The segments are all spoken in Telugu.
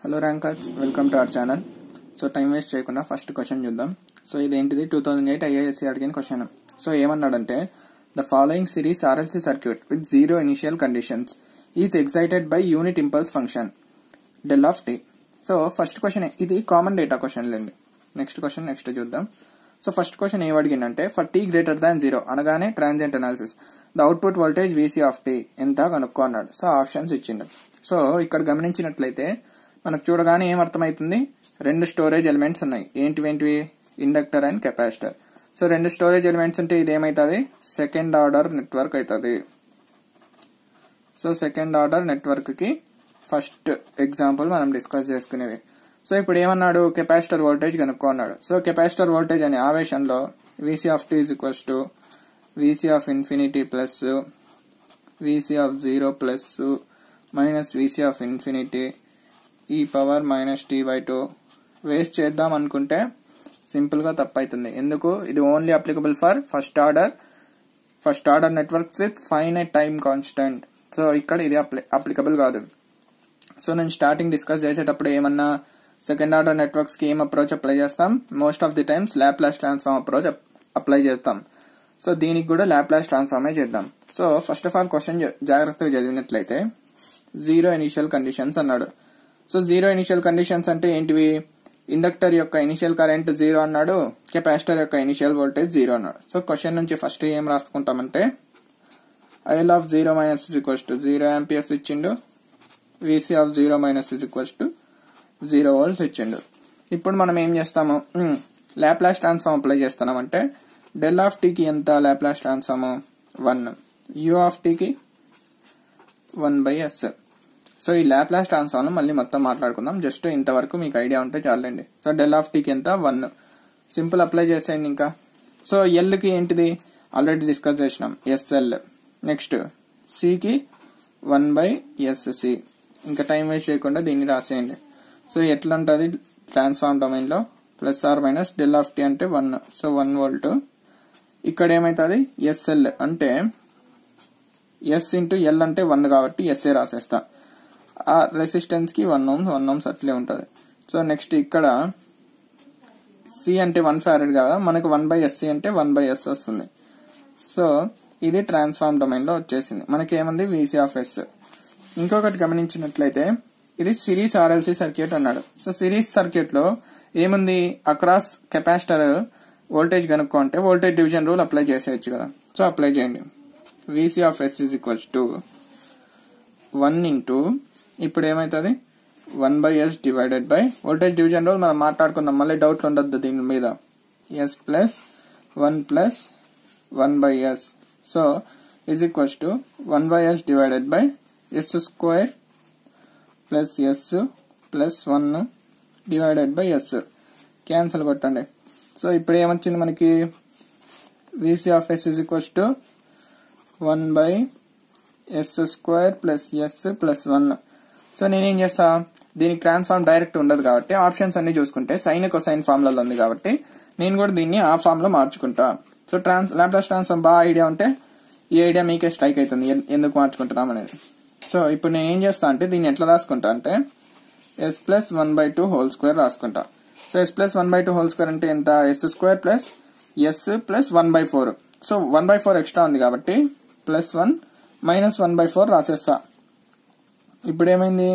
Hello rankers, welcome to our channel. So time waste చేయకుండా ఫస్ట్ క్వశ్చన్ చూద్దాం. సో ఇదేంటిది 2008 ఐఏఎస్సీ అడిగిన క్వశ్చన్. సో ఏమన్నాడంటే the following series RLC circuit with zero initial conditions is excited by unit impulse function del of t. So first question ఇది కామన్ డేటా క్వశ్చన్ లేండి. నెక్స్ట్ క్వశ్చన్ చూద్దాం. సో ఫస్ట్ క్వశ్చన్ ఏం అడిగిందంటే for t greater than zero అనగానే transient analysis the output voltage VC of t ఎంత కనుక్కో అన్నాడు. సో ఆప్షన్స్ ఇచ్చిండు. సో ఇక్కడ గమనించినట్లయితే మనకు చూడగానే ఏం అర్థమవుతుంది, రెండు స్టోరేజ్ ఎలిమెంట్స్ ఉన్నాయి. ఏంటివి? Inductor and capacitor. సో రెండు స్టోరేజ్ ఎలిమెంట్స్ ఉంటే ఇది ఏమైతుంది, సెకండ్ ఆర్డర్ నెట్వర్క్ అవుతుంది. సో సెకండ్ ఆర్డర్ నెట్వర్క్ కి ఫస్ట్ ఎగ్జాంపుల్ మనం డిస్కస్ చేసుకునేది. సో ఇప్పుడు ఏమన్నాడు, కెపాసిటర్ వోల్టేజ్ కనుక్కో అన్నాడు. సో కెపాసిటర్ వోల్టేజ్ అనే ఆవేశంలో VC of t is equals to VC of infinity plus VC of zero plus minus VC of infinity e power minus t by 2. Waste చేద్దాం అనుకుంటే సింపుల్ గా తప్పైతుంది. ఎందుకు, ఇది only applicable for first order networks with finite time constant. So ఇక్కడ ఇది అప్లికబుల్ కాదు. సో నేను స్టార్టింగ్ డిస్కస్ చేసేటప్పుడు ఏమన్నా సెకండ్ ఆర్డర్ నెట్వర్క్స్ కి ఏం అప్రోచ్ అప్లై చేస్తాం, most of the times Laplace transform approach apply చేస్తాం. సో దీనికి కూడా లాప్లాస్ ట్రాన్స్ఫార్మే చేద్దాం. So first of all question జాగ్రత్తగా చదివినట్లయితే జీరో ఇనిషియల్ కండిషన్స్ అన్నాడు. సో జీరో ఇనిషియల్ కండిషన్స్ అంటే ఏంటివి, ఇండక్టర్ యొక్క ఇనిషియల్ కరెంట్ 0 అన్నాడు, కెపాసిటర్ యొక్క ఇనిషియల్ వోల్టేజ్ 0 అన్నాడు. సో క్వశ్చన్ నుంచి ఫస్ట్ ఏం రాసుకుంటామంటే IL of 0 minus is equals to 0 amperes ఇచ్చిండు, VC of 0 minus is equals to 0 volts ఇచ్చిండు. ఇప్పుడు మనం ఏం చేస్తాము, లాప్లాస్ ట్రాన్స్ఫార్మ్ అప్లై చేస్తున్నామంటే డెల్ ఆఫ్ టీ కి ఎంత Laplace transform 1, u of t కి 1/s. సో ఈ లాప్లాస్ ట్రాన్స్ఫార్మ్ మళ్ళీ మొత్తం మాట్లాడుకుందాం, జస్ట్ ఇంతవరకు మీకు ఐడియా ఉంటే చాలండి. సో డెల్ ఆఫ్ టీకి ఎంత 1, సింపుల్ అప్లై చేసేయండి. ఇంకా సో ఎల్ కి ఏంటిది ఆల్రెడీ డిస్కస్ చేసినాం, ఎస్ఎల్. నెక్స్ట్ సి కి 1/sc. ఇంకా టైం వేస్ట్ చేయకుండా దీన్ని రాసేయండి. సో ఎట్లా ఉంటుంది ట్రాన్స్ఫార్మ్ డొమైన్ లో plus are minus del of t అంటే 1, సో 1 వోల్ట్. ఇక్కడ ఏమైతుంది ఎస్ఎల్ అంటే ఎస్ ఇంటూ ఎల్ అంటే 1 కాబట్టి ఎస్ఏ రాసేస్తా. ఆ రెసిస్టెన్స్ కి 1 ohms అట్లే ఉంటుంది. సో నెక్స్ట్ ఇక్కడ సి అంటే 1 farad కదా, మనకు 1/sc అంటే 1/s వస్తుంది. సో ఇది ట్రాన్స్ఫార్మ్ డొమైన్ లో వచ్చేసింది. మనకేముంది వీసీ ఆఫ్ ఎస్. ఇంకొకటి గమనించినట్లయితే ఇది సిరీస్ ఆర్ఎల్సీ సర్క్యూట్ అన్నాడు. సో సిరీస్ సర్క్యూట్ లో ఏముంది, అక్రాస్ కెపాసిటర్ వోల్టేజ్ కనుక్కో అంటే వోల్టేజ్ డివిజన్ రూల్ అప్లై చేసేయచ్చు కదా. సో అప్లై చేయండి. VC of s is equals to 1 into ఇప్పుడు ఏమైతుంది 1/s divided by voltage division rule మనం మాట్లాడుకుందాం, మళ్ళీ డౌట్లు ఉండొద్దు దీని మీద. S plus 1 plus 1/s. So is equals to 1/s divided by s square plus s plus 1 divided by s. Cancel కొట్టండి. సో ఇప్పుడు ఏమొచ్చింది మనకి, VC of s is equals to 1/s square plus s plus 1. So నేనేం చేస్తా, దీనికి ట్రాన్స్ఫార్మ్ డైరెక్ట్ ఉండదు కాబట్టి ఆప్షన్స్ అన్ని చూసుకుంటే సైన్ కొసైన్ ఫార్ములాలో ఉంది కాబట్టి నేను కూడా దీన్ని ఆ ఫార్మ్ లో మార్చుకుంటా. సో లాప్లాస్ ట్రాన్స్ఫార్మ్ బాగా ఐడియా ఉంటే ఈ ఐడియా మీకే స్ట్రైక్ అవుతుంది ఎందుకు మార్చుకుంటున్నాం అనేది. సో ఇప్పుడు నేను ఏం చేస్తా అంటే దీన్ని ఎట్లా రాసుకుంటా అంటే s ప్లస్ 1/2 హోల్ స్క్వేర్ రాసుకుంటా. So s plus 1/2 whole square అంటే ఎంత, s square plus s plus 1/4. So 1/4 extra ఉంది కాబట్టి ప్లస్ 1 మైనస్ 1/4 రాసేస్తా. ఇప్పుడు ఏమైంది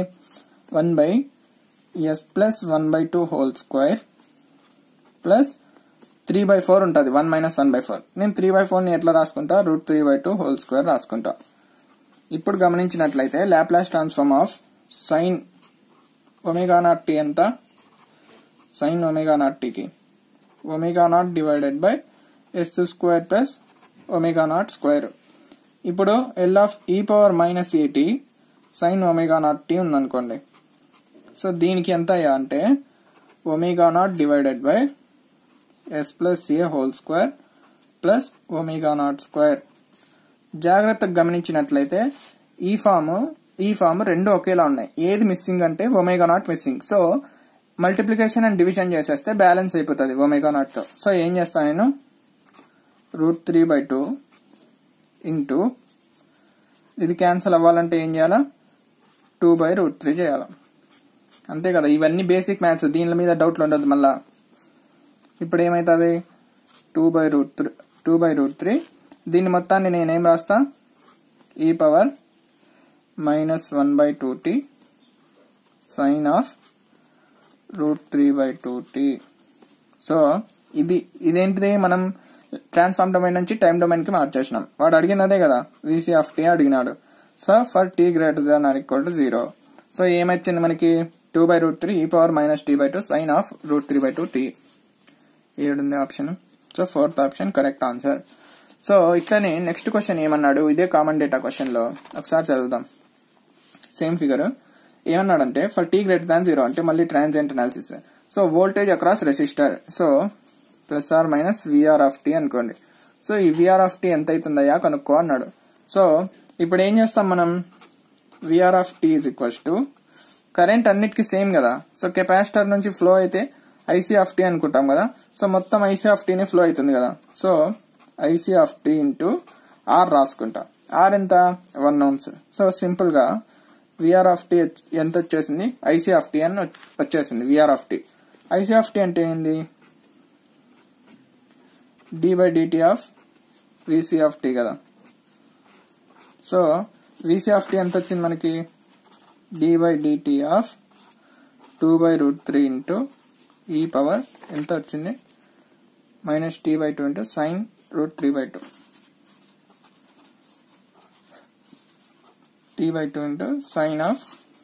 1/s plus 1/2 whole square plus 3/4 ఉంటుంది, 1 మైనస్ 1/4. నేను 3/4 ని ఎట్లా రాసుకుంటా, √3/2 హోల్ స్క్వేర్ రాసుకుంటా. ఇప్పుడు గమనించినట్లయితే Laplace transform of sine omega t ఎంత, సైన్ ఒమేగా0 కి omega divided by s square plus omega square. ఇప్పుడు L of e power minus a t sine omega ఉందనుకోండి. సో దీనికి ఎంత అయ్యా అంటే omega divided by s plus a whole square plus omega square. జాగ్రత్తగా గమనించినట్లయితే ఈ ఫామ్ రెండు ఒకేలా ఉన్నాయి. ఏది మిస్సింగ్ అంటే omega missing. So multiplication and division చేసేస్తే బ్యాలెన్స్ అయిపోతుంది ఒమేగా0 తో. సో ఏం చేస్తా నేను, √3/2 ఇంటూ ఇది క్యాన్సిల్ అవ్వాలంటే ఏం చేయాలా, 2/√3 చేయాలి. అంతే కదా, ఇవన్నీ బేసిక్ మ్యాథ్స్, దీని మీద డౌట్లు ఉండదు మళ్ళా. ఇప్పుడు ఏమవుతుంది, 2/√3 దీన్ని మొత్తాన్ని నేనేం రాస్తా, e power -1/2t sin of √3/2t. So ఇదేంటిది, మనం ట్రాన్స్ఫార్మ్ డొమైన్ నుంచి టైం డొమైన్ కి మార్చేసినాం. వాడు అడిగినదే కదా, VC(t) అడిగినాడు. So for t greater than or equal to 0. సో ఏమొచ్చింది మనకి, 2/√3 e power -t/2 sin of √3/2t. ఏడుంది option. So fourth option correct answer. So ఇట్లనే నెక్స్ట్ క్వశ్చన్ ఏమన్నాడు, ఇదే కామన్ డేటా క్వశ్చన్ లో ఒకసారి చదువుదాం. సేమ్ ఫిగర్ ఏమన్నాడంటే, ఫర్ t greater than 0 అంటే మళ్ళీ transient analysis. So voltage across resistor, so ± VR(t) అనుకోండి. సో ఈ VR(t) ఎంత అవుతుందయ్యా కనుక్కో అన్నాడు. సో ఇప్పుడు ఏం చేస్తాం మనం, VR(t) కరెంట్ అన్నిటికీ సేమ్ కదా. సో కెపాసిటర్ నుంచి ఫ్లో అయితే IC(t) అనుకుంటాం కదా. సో మొత్తం IC(t) ని ఫ్లో అవుతుంది కదా. సో IC(t) ఇంటూ R రాసుకుంటా. R ఎంత, 1 ohms. సో సింపుల్ గా VR(t) ఎంత వచ్చేసింది, IC(t) అని వచ్చేసింది. VR(t) IC(t) అంటే ఏంది, d/dt ఆఫ్ VC(t) కదా. సో VC(t) ఎంత వచ్చింది మనకి, d/dt of 2/√3 into e power ఎంత వచ్చింది, -t/2 into sin √3/2 t/2 into sin of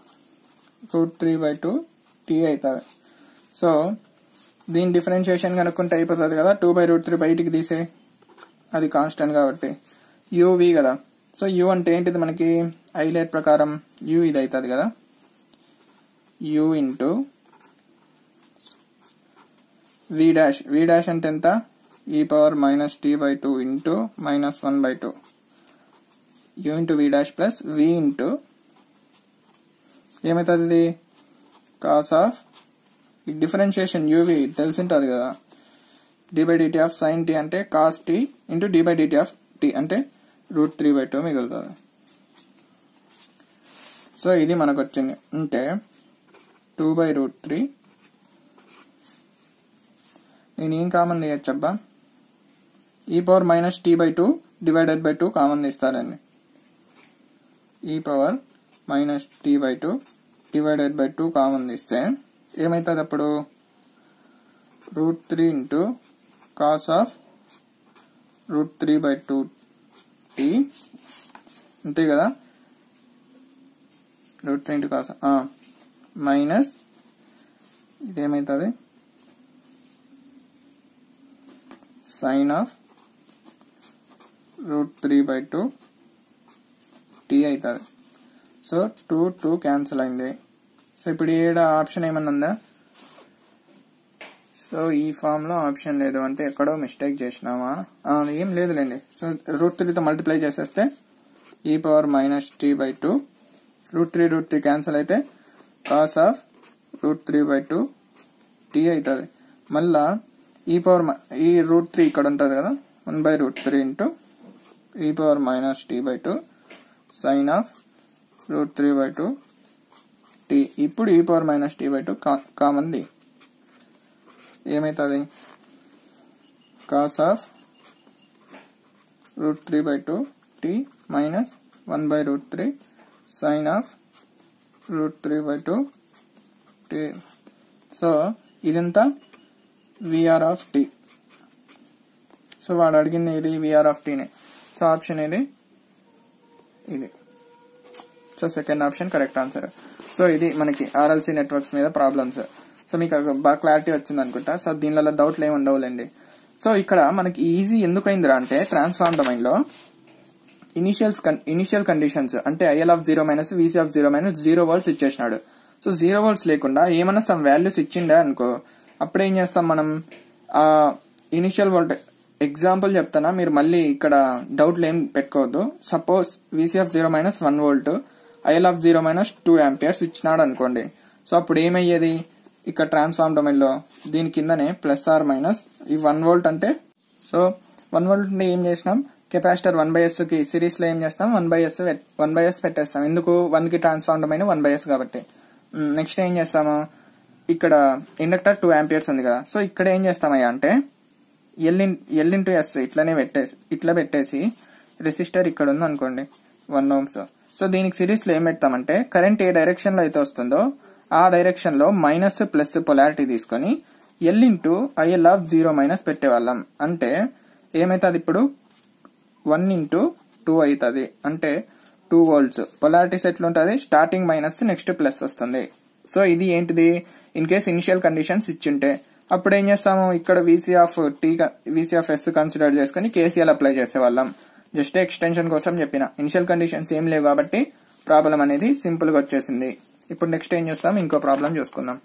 √3/2 t అవుతుంది. సో దీని డిఫరెన్షియేషన్ కనుక్కుంటే అయిపోతుంది కదా. 2/√3 బయటికి తీసే, అది కాన్స్టెంట్ కాబట్టి uv కదా. సో u అంటే ఏంటిది మనకి, ఐలేట్ ప్రకారం u ఇది అవుతుంది కదా, u ఇంటూ v' అంటే ఎంత, e power -t/2 into -1/2 u into v' plus v into ఏమవుతుంది ఇది, కాస్ ఆఫ్ డిఫరెన్షియేషన్ uv తెలిసింటది కదా, d/dt ఆఫ్ sin t అంటే cos t into d/dt of t అంటే √3/2 మిగులుతుంది. సో ఇది మనకు వచ్చింది అంటే 2/√3. నేను ఏం కామన్ తీయచ్చబ్బా, e power -t/2 divided by 2 common తీస్తారండి. e power -t/2 divided by 2 common తీస్తే ఏమవుతుంది అప్పుడు, √3 ఇంటూ కాస్ ఆఫ్ √3/2t అంతే కదా, √3 ఇంటూ కాస్ మైనస్ ఇదేమవుతుంది sin ఆఫ్ √3/2 t అవుతుంది. సో 2 క్యాన్సిల్ అయింది. సో ఇప్పుడు ఏడ ఆప్షన్ ఏమన్నా ఉందా, సో ఈ ఫామ్ లో ఆప్షన్ లేదు అంటే ఎక్కడో మిస్టేక్ చేసినామా, ఏం లేదులేండి. సో √3తో మల్టిప్లై చేసేస్తే e పవర్ -t/2 √3 క్యాన్సిల్ అయితే కాస్ ఆఫ్ √3/2 t అవుతుంది. మళ్ళా ఈ √3 ఇక్కడ ఉంటుంది కదా, 1/√3 into e power -t/2 sin of √3/2 t. ఇప్పుడు e పవర్ -t/2 కామన్ది ఏమవుతుంది, cos of √3/2 t minus 1/√3 sin of √3/2 t. So ఇదంతా VR(t). సో వాడు అడిగింది ఇది VR(t) నే. సో ఆప్షన్ ఇది. So second option correct answer. So ఇది మనకి RLC నెట్వర్క్స్ మీద ప్రాబ్లమ్స్. సో మీకు బాగా క్లారిటీ వచ్చింది అనుకుంటా. సో దీనిలో డౌట్లు ఏమి ఉండవులేండి. సో ఇక్కడ మనకి ఈజీ ఎందుకు అయిందిరా అంటే, ట్రాన్స్ఫార్మ్ డొమైన్ లో ఇనిషియల్ కండిషన్స్ అంటే IL(0 - VC(0 - 0 volts ఇచ్చేసినాడు. So 0 volts లేకుండా ఏమన్నా సమ్ వాల్యూస్ ఇచ్చిండే అనుకో, అప్పుడు ఏం చేస్తాం మనం, ఆ ఇనిషియల్ వోల్టేజ్ ఎగ్జాంపుల్ చెప్తానా, మీరు మళ్ళీ ఇక్కడ డౌట్లు ఏం పెట్టుకోవద్దు. Suppose VC(0 - 1 volt IL(0 - 2 amperes ఇచ్చినాడు అనుకోండి. సో అప్పుడు ఏమయ్యేది, ఇక్కడ ట్రాన్స్ఫార్మ్ డొమైన్ లో దీని కిందనే +or- ఈ 1 volt అంటే, సో 1 volt ని ఏం చేసినాం, కెపాసిటర్ 1/s కి సిరీస్ లో ఏం చేస్తాం, 1/s పెట్టేస్తాం. ఎందుకు, 1 కి ట్రాన్స్ఫార్మ్ డొమైన్ 1/s కాబట్టి. నెక్స్ట్ ఏం చేస్తాము, ఇక్కడ ఇండక్టర్ 2 amperes ఉంది కదా, సో ఇక్కడ ఏం చేస్తామయ్యా అంటే ఎల్ ఇంటూ ఎస్ ఇట్లా పెట్టేసి రెసిస్టర్ ఇక్కడ ఉంది అనుకోండి 1 ohms. సో దీనికి సిరీస్ లో ఏం పెడతామంటే కరెంట్ ఏ డైరెక్షన్ లో అయితే వస్తుందో ఆ డైరెక్షన్ లో మైనస్ ప్లస్ పొలారిటీ తీసుకొని ఎల్ ఇంటూ ఐఎల్ ఆఫ్ 0 పెట్టేవాళ్ళం. అంటే ఏమైతుంది ఇప్పుడు 1 into 2 అవుతుంది, అంటే 2 volts. పొలారిటీస్ ఎట్లుంటుంది, స్టార్టింగ్ మైనస్ నెక్స్ట్ ప్లస్ వస్తుంది. సో ఇది ఏంటిది, ఇన్ కేస్ ఇనిషియల్ కండిషన్స్ ఇచ్చింటే అప్పుడు ఏం చేస్తాము, ఇక్కడ వీసీ ఆఫ్ ఎస్ కన్సిడర్ చేసుకుని కేసీఎల్ అప్లై చేసేవాళ్ళం. జస్ట్ ఎక్స్టెన్షన్ కోసం చెప్పిన, ఇనిషియల్ కండిషన్స్ ఏం లేవు కాబట్టి ప్రాబ్లం అనేది సింపుల్ గా వచ్చేసింది. ఇప్పుడు నెక్స్ట్ ఏం చేస్తాం, ఇంకో ప్రాబ్లం చూసుకుందాం.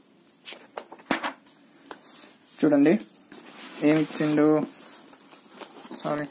చూడండి ఏమి ఇచ్చిండు, sorry.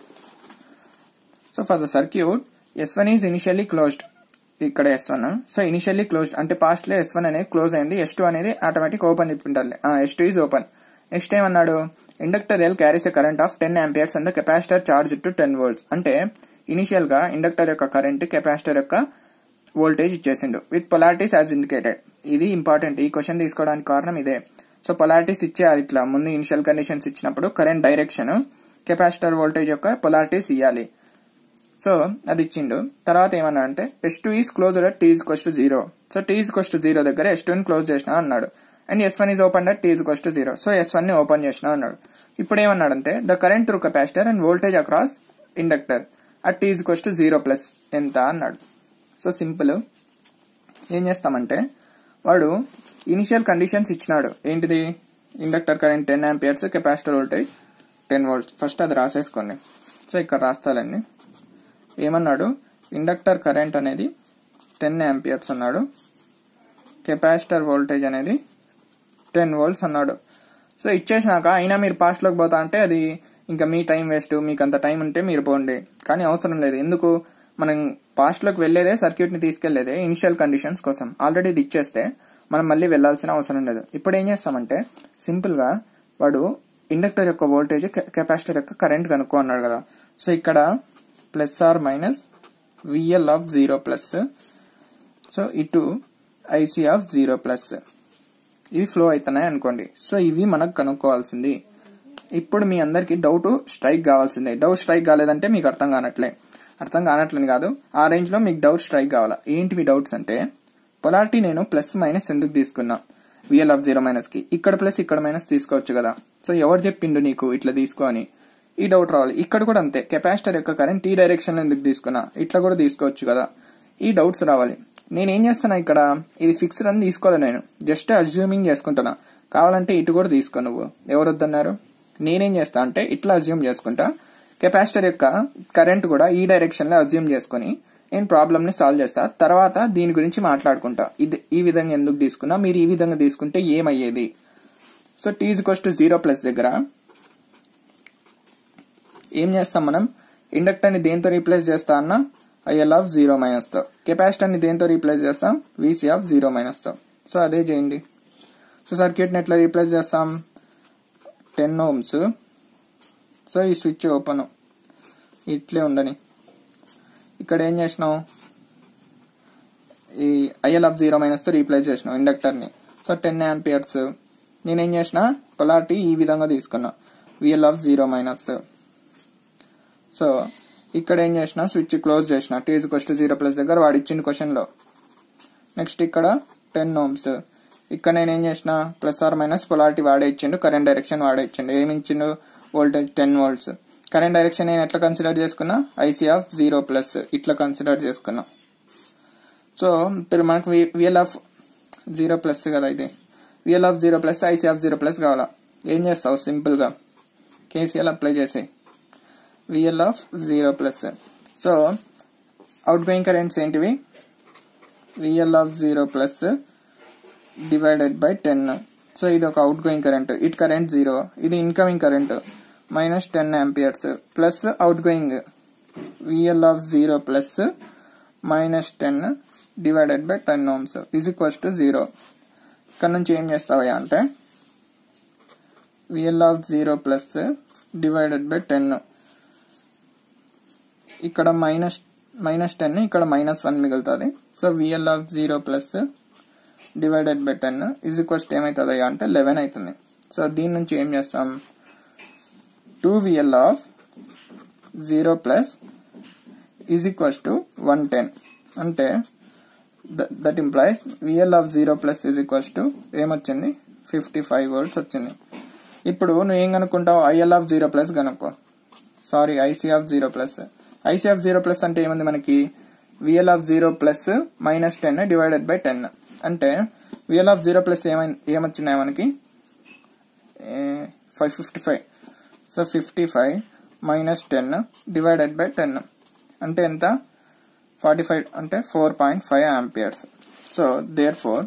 So for the circuit S1 is initially closed, ఇక్కడ S1. సో ఇనిషియల్లీ క్లోజ్డ్ అంటే పాస్ట్ లో S1 అనేది క్లోజ్ అయింది, S2 అనేది ఆటోమేటిక్ ఓపెన్ చెప్పింటారు, S2 ఈజ్ ఓపెన్. నెక్స్ట్ ఏమన్నాడు, inductor L carries a current of 10 amperes and the capacitor charge to 10 volts. అంటే ఇనిషియల్ గా ఇండక్టర్ యొక్క కరెంట్ కెపాసిటర్ యొక్క వోల్టేజ్ ఇచ్చేసిండు విత్ పొలారిటీస్ యాజ్ ఇండికేటెడ్. ఇది ఇంపార్టెంట్, ఈ క్వశ్చన్ తీసుకోవడానికి కారణం ఇదే. సో పొలారిటీస్ ఇచ్చేయాలి, ఇట్లా ముందు ఇనిషియల్ కండిషన్స్ ఇచ్చినప్పుడు కరెంట్ డైరెక్షన్ కెపాసిటర్ వోల్టేజ్ యొక్క పొలారిటీస్ ఇవ్వాలి. సో అది ఇచ్చిండు. తర్వాత ఏమన్నా అంటే S2 is closed at t equals to 0. So t equals to 0 దగ్గర S2 ని క్లోజ్ చేసినా అన్నాడు. And S1 is open at t equals to 0. So S1 ని ఓపెన్ చేసినా అన్నాడు. ఇప్పుడు ఏమన్నాడంటే the current through capacitor and voltage across inductor at t equals to 0 plus ఎంత అన్నాడు. సో సింపుల్, ఏం చేస్తామంటే వాడు ఇనిషియల్ కండిషన్స్ ఇచ్చినాడు, ఏంటిది inductor current 10 amperes, capacitor voltage 10 volts. First అది రాసేసుకోండి. సో ఇక్కడ రాస్తాలండి. ఏమన్నాడు, ఇండక్టర్ కరెంట్ అనేది 10 amperes అన్నాడు, కెపాసిటర్ వోల్టేజ్ అనేది 10 volts అన్నాడు. సో ఇచ్చేసినాక అయినా మీరు పాస్ట్ లోకి పోతా అంటే అది ఇంకా మీ టైం వేస్ట్, మీకు అంత టైం ఉంటే మీరు పోండి, కానీ అవసరం లేదు. ఎందుకు, మనం పాస్ట్ లోకి వెళ్లేదే సర్క్యూట్ ని తీసుకెళ్లేదే ఇనిషియల్ కండిషన్స్ కోసం. ఆల్రెడీ ఇది ఇచ్చేస్తే మనం మళ్ళీ వెళ్లాల్సిన అవసరం లేదు. ఇప్పుడు ఏం చేస్తామంటే సింపుల్ గా వాడు ఇండక్టర్ యొక్క వోల్టేజ్ కెపాసిటర్ యొక్క కరెంట్ కనుక్కో అన్నాడు కదా. సో ఇక్కడ plus are minus VL of 0 plus, so ఇటు IC ఆఫ్ 0 ప్లస్, ఇవి ఫ్లో అవుతున్నాయి అనుకోండి. సో ఇవి మనకు కనుక్కోవాల్సింది. ఇప్పుడు మీ అందరికి డౌట్ స్ట్రైక్ కావాల్సిందే. డౌట్ స్ట్రైక్ కాలేదంటే మీకు అర్థం కానట్లని కాదు, ఆ రేంజ్ లో మీకు డౌట్ స్ట్రైక్ కావాలా. ఏంటివి డౌట్స్ అంటే, పొలారిటీ నేను ప్లస్ మైనస్ ఎందుకు తీసుకున్నా, VL ఆఫ్ 0 కి ఇక్కడ ప్లస్ ఇక్కడ మైనస్ తీసుకోవచ్చు కదా. సో ఎవరు చెప్పిండు నీకు ఇట్లా తీసుకో అని, ఈ డౌట్ రావాలి. ఇక్కడ కూడా అంతే, కెపాసిటర్ యొక్క కరెంట్ ఈ డైరెక్షన్ లో ఎందుకు తీసుకున్నా, ఇట్లా కూడా తీసుకోవచ్చు కదా, ఈ డౌట్స్ రావాలి. నేనేం చేస్తున్నా, ఇక్కడ ఇది ఫిక్స్డ్ అని తీసుకోవాలి, నేను జస్ట్ అజ్యూమింగ్ చేసుకుంటున్నా. కావాలంటే ఇటు కూడా తీసుకో, నువ్వు ఎవరు వద్దన్నారు. నేనేం చేస్తా అంటే ఇట్లా అజ్యూమ్ చేసుకుంటా, కెపాసిటర్ యొక్క కరెంట్ కూడా ఈ డైరెక్షన్ లో అజ్యూమ్ చేసుకుని నేను ప్రాబ్లమ్ ని సాల్వ్ చేస్తా. తర్వాత దీని గురించి మాట్లాడుకుంటా, ఇది ఈ విధంగా ఎందుకు తీసుకున్నా, మీరు ఈ విధంగా తీసుకుంటే ఏమయ్యేది. So t equals to 0 plus దగ్గర ఏం చేస్తాం మనం, ఇండక్టర్ ని దేంతో రీప్లేస్ చేస్తా అన్న IL ఆఫ్ 0 తో, కెపాసిటర్ ని దేంతో రీప్లేస్ చేస్తాం VC ఆఫ్ 0 తో. సో అదే చేయండి. సో సర్క్యూట్ ని ఎట్లా రీప్లేస్ చేస్తాం, 10 ohms. సో ఈ స్విచ్ ఓపెన్ ఇట్లే ఉండని, ఇక్కడ ఏం చేసినాం, ఈ IL ఆఫ్ 0 తో రీప్లేస్ చేసినాం ఇండక్టర్ ని. So 10 amperes. నేనేం చేసిన, పొలారిటీ ఈ విధంగా తీసుకున్నా, VL ఆఫ్ 0 సో ఇక్కడ ఏం చేసిన, స్విచ్ క్లోజ్ చేసిన t ఈక్వల్స్ టు 0 ప్లస్ దగ్గర వాడు ఇచ్చిన క్వశ్చన్ లో. నెక్స్ట్ ఇక్కడ 10 ohms. ఇక్కడ నేనేం చేసిన, ప్లస్ ఆర్ మైనస్ పొలారిటీ వాడే ఇచ్చిండు, కరెంట్ డైరెక్షన్ వాడే ఇచ్చిండు. ఏమి ఇచ్చిండు, వోల్టేజ్ 10 volts. కరెంట్ డైరెక్షన్ నేను ఎట్లా కన్సిడర్ చేసుకున్నా, IC ఆఫ్ 0 ప్లస్ ఇట్లా కన్సిడర్ చేసుకున్నా. సో ఇప్పుడు మనకు VL ఆఫ్ 0 ప్లస్ కదా, ఇది VL of 0 plus IC of 0 plus కావాలా. ఏం చేస్తావు, సింపుల్ గా KCL అప్లై చేసి VL of 0 plus. So outgoing currents ఏంటివి, VL of 0 plus divided by 10. So ఇది ఒక outgoing current, it current 0, ఇది incoming current minus 10 amperes plus outgoing VL of 0 plus minus 10 divided by 10 ohms is equals to 0. ఇక్కడ నుంచి ఏం చేస్తావా అంటే VL of 0 plus divided by 10, ఇక్కడ మైనస్ 10, ఇక్కడ -1 మిగులుతుంది. So VL of 0 plus divided by 10 is equals to ఏమవుతుంది అంటే 11 అవుతుంది. సో దీని నుంచి ఏం చేస్తాం, 2VL of 0 plus is equals to 110 అంటే that implies VL of 0 plus is equals to ఏమొచ్చింది 55 volts వచ్చింది. ఇప్పుడు నువ్వు ఏం కనుక్కుంటావు, IL of 0 plus కనుక్కో, sorry IC of 0 plus. IC of 0 plus అంటే ఏముంది మనకి, VL of 0 plus minus 10 divided by 10 అంటే VL of 0 plus ఏమొచ్చినాయి మనకి 555. సో 55 minus 10 divided by 10 అంటే ఎంత 45 అంటే 4.5 amperes. So therefore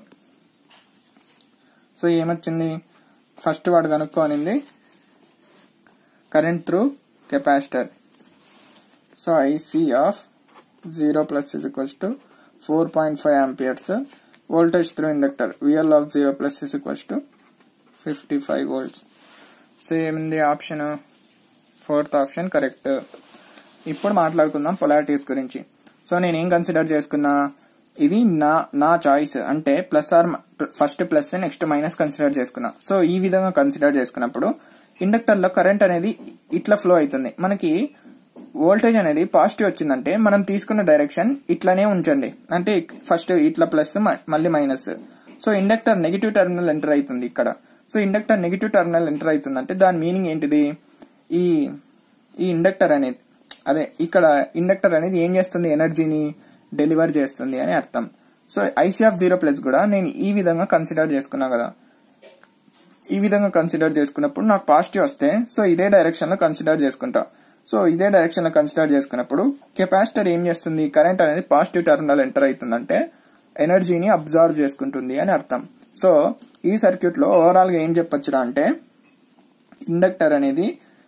so ఏమొచ్చింది, ఫస్ట్ వాడు కనుక్కోనింది current through capacitor. So IC of 0 plus is equals to 4.5 amperes. Voltage through inductor VL of 0 plus is equals to 55 volts. So ఏమింది ఆప్షన్, ఫోర్త్ ఆప్షన్ కరెక్ట్. ఇప్పుడు మాట్లాడుకుందాం పొలారిటీస్ గురించి. సో నేను ఏం కన్సిడర్ చేసుకున్నా, ఇది నా చాయిస్ అంటే plus or first plus next minus consider చేసుకున్నా. సో ఈ విధంగా కన్సిడర్ చేసుకున్నప్పుడు ఇండక్టర్ లో కరెంట్ అనేది ఇట్లా ఫ్లో అవుతుంది. మనకి వోల్టేజ్ అనేది పాజిటివ్ వచ్చిందంటే మనం తీసుకున్న డైరెక్షన్ ఇట్లానే ఉంచండి, అంటే ఫస్ట్ ఇట్లా ప్లస్ మళ్ళీ minus. So inductor negative terminal enter అవుతుంది ఇక్కడ. So inductor negative terminal enter అవుతుందంటే దాని మీనింగ్ ఏంటిది, ఈ ఇండక్టర్ అనేది ఇక్కడ ఇండక్టర్ అనేది ఏం చేస్తుంది, ఎనర్జీని డెలివర్ చేస్తుంది అని అర్థం. సో IC of 0 plus కూడా నేను ఈ విధంగా కన్సిడర్ చేసుకున్నా కదా, ఈ విధంగా కన్సిడర్ చేసుకున్నప్పుడు నాకు పాజిటివ్ వస్తే సో ఇదే డైరెక్షన్ లో కన్సిడర్ చేసుకుంటా. సో ఇదే డైరెక్షన్ లో కన్సిడర్ చేసుకున్నప్పుడు కెపాసిటర్ ఏం చేస్తుంది, కరెంట్ అనేది పాజిటివ్ టెర్మినల్ ఎంటర్ అవుతుందంటే ఎనర్జీని అబ్జర్వ్ చేసుకుంటుంది అని అర్థం. సో ఈ సర్క్యూట్ లో ఓవరాల్ గా ఏం చెప్పొచ్చురా అంటే ఇండక్టర్ అనేది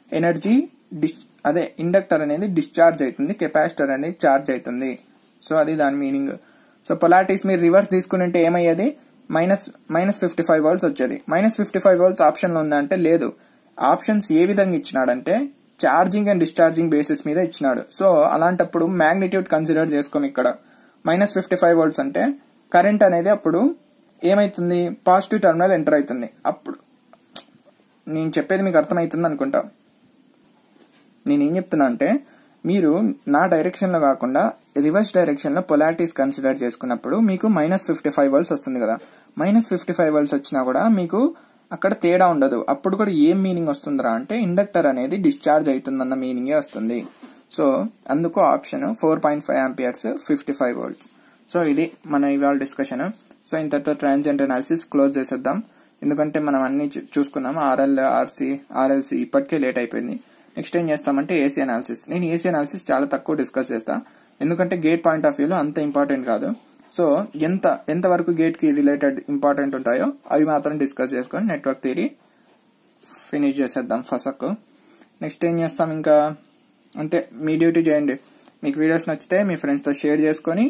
ఇండక్టర్ అనేది డిశ్చార్జ్ అవుతుంది, కెపాసిటర్ అనేది చార్జ్ అవుతుంది. సో అది దాని మీనింగ్. సో పొలారిటీస్ మీరు రివర్స్ తీసుకుంటే ఏమయ్యేది, -55 volts వచ్చేది. -55 volts ఆప్షన్ లో ఉందా అంటే లేదు. ఆప్షన్స్ ఏ విధంగా ఇచ్చినాడంటే ఛార్జింగ్ అండ్ డిశ్చార్జింగ్ బేసిస్ మీద ఇచ్చినాడు. సో అలాంటప్పుడు మ్యాగ్నిట్యూడ్ కన్సిడర్ చేసుకోం. ఇక్కడ -55 volts అంటే కరెంట్ అనేది అప్పుడు ఏమైతుంది, పాజిటివ్ టెర్మినల్ ఎంటర్ అవుతుంది. అప్పుడు నేను చెప్పేది మీకు అర్థమవుతుంది అనుకుంటా. నేనేం చెప్తున్నా అంటే మీరు నా డైరెక్షన్ లో కాకుండా రివర్స్ డైరెక్షన్ లో పొలారిటీస్ కన్సిడర్ చేసుకున్నప్పుడు మీకు -55 volts వస్తుంది కదా. -55 volts వచ్చినా కూడా మీకు అక్కడ తేడా ఉండదు. అప్పుడు కూడా ఏం మీనింగ్ వస్తుందిరా అంటే ఇండక్టర్ అనేది డిశ్చార్జ్ అవుతుందన్న మీనింగే వస్తుంది. సో అందుకు ఆప్షన్ 4.5 amperes 55 volts. సో ఇది మన ఇవాళ డిస్కషన్. సో ఇంతతో ట్రాన్సియెంట్ అనాలిసిస్ క్లోజ్ చేసేద్దాం, ఎందుకంటే మనం అన్ని చూసుకున్నాం. RL, RC, RLC ఇప్పటికే లేట్ అయిపోయింది. నెక్స్ట్ ఏం చేస్తామంటే ఏసీ అనాలిసిస్. నేను ఏసీ అనాలిసిస్ చాలా తక్కువ డిస్కస్ చేస్తా, ఎందుకంటే గేట్ పాయింట్ ఆఫ్ వ్యూలో అంత ఇంపార్టెంట్ కాదు. సో ఎంత వరకు గేట్ కి రిలేటెడ్ ఇంపార్టెంట్ ఉంటాయో అవి మాత్రం డిస్కస్ చేసుకొని నెట్వర్క్ థియరీ ఫినిష్ చేసేద్దాం ఫసక్. నెక్స్ట్ ఏం చేస్తాం ఇంకా అంటే మీ డ్యూటీ చేయండి. మీకు వీడియోస్ నచ్చితే మీ ఫ్రెండ్స్తో షేర్ చేసుకొని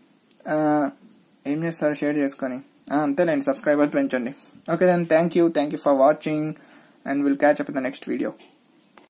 ఏం చేస్తారు, షేర్ చేసుకొని అంతేలేండి, సబ్స్క్రైబర్స్ పెంచండి. Okay then thank you for watching and will catch up in the next video.